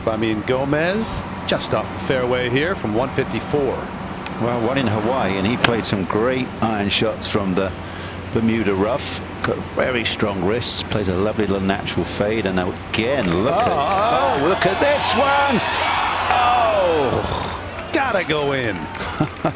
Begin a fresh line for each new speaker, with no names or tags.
Fabian Gomez just off the fairway here from 154.
Well, one in Hawaii, and he played some great iron shots from the Bermuda rough. Got very strong wrists. Played a lovely little natural fade, and now again, look at this one. Oh,
gotta go in.